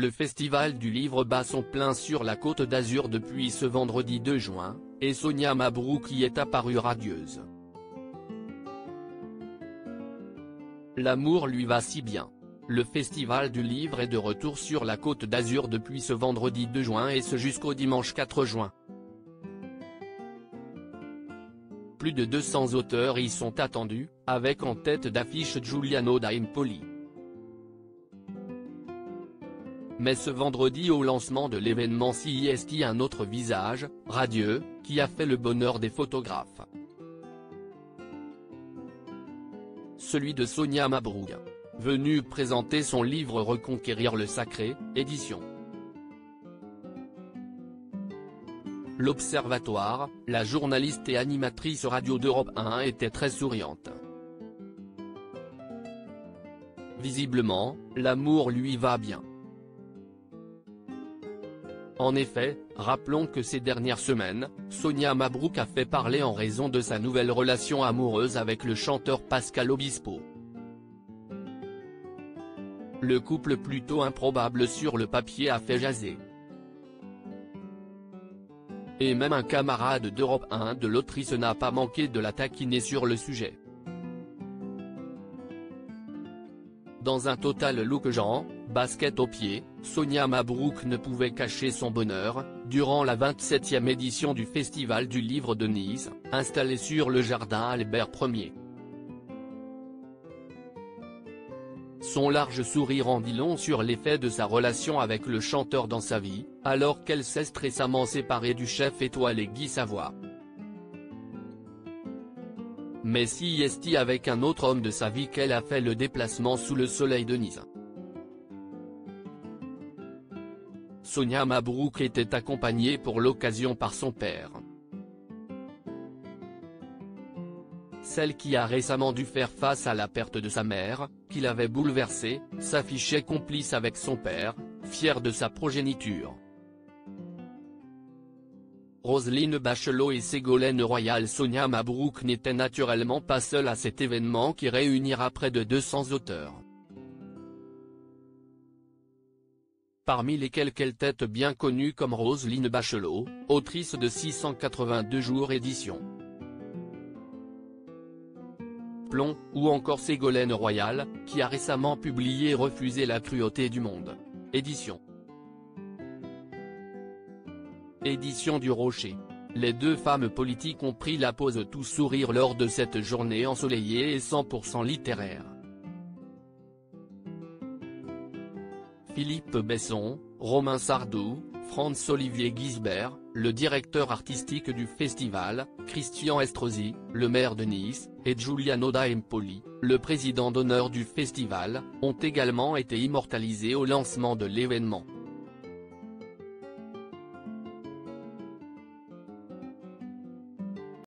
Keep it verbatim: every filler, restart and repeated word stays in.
Le Festival du Livre bat son plein sur la Côte d'Azur depuis ce vendredi deux juin, et Sonia Mabrouk y est apparue radieuse. L'amour lui va si bien. Le Festival du Livre est de retour sur la Côte d'Azur depuis ce vendredi deux juin et ce jusqu'au dimanche quatre juin. Plus de deux cents auteurs y sont attendus, avec en tête d'affiche Giuliano da Empoli. Mais ce vendredi au lancement de l'événement C I S T un autre visage, radieux, qui a fait le bonheur des photographes. Celui de Sonia Mabrouk, venue présenter son livre Reconquérir le sacré, édition. L'Observatoire, la journaliste et animatrice radio d'Europe un était très souriante. Visiblement, l'amour lui va bien. En effet, rappelons que ces dernières semaines, Sonia Mabrouk a fait parler en raison de sa nouvelle relation amoureuse avec le chanteur Pascal Obispo. Le couple plutôt improbable sur le papier a fait jaser. Et même un camarade d'Europe un de l'autrice n'a pas manqué de la taquiner sur le sujet. Dans un total look Jean, basket aux pieds, Sonia Mabrouk ne pouvait cacher son bonheur, durant la vingt-septième édition du Festival du Livre de Nice, installé sur le jardin Albert Ier. Son large sourire en dit long sur l'effet de sa relation avec le chanteur dans sa vie, alors qu'elle s'est récemment séparée du chef étoilé Guy Savoy. Mais C I S T avec un autre homme de sa vie qu'elle a fait le déplacement sous le soleil de Nice. Sonia Mabrouk était accompagnée pour l'occasion par son père. Celle qui a récemment dû faire face à la perte de sa mère, qui l'avait bouleversée, s'affichait complice avec son père, fier de sa progéniture. Roselyne Bachelot et Ségolène Royal. Sonia Mabrouk n'était naturellement pas seule à cet événement qui réunira près de deux cents auteurs. Parmi lesquels quelques têtes bien connues comme Roselyne Bachelot, autrice de six cent quatre-vingt-deux jours édition. Plomb, ou encore Ségolène Royal, qui a récemment publié Refuser la cruauté du monde. Édition. Édition du Rocher. Les deux femmes politiques ont pris la pose tout sourire lors de cette journée ensoleillée et cent pour cent littéraire. Philippe Besson, Romain Sardou, Franz-Olivier Gisbert, le directeur artistique du festival, Christian Estrosi, le maire de Nice, et Giuliano da Empoli, le président d'honneur du festival, ont également été immortalisés au lancement de l'événement.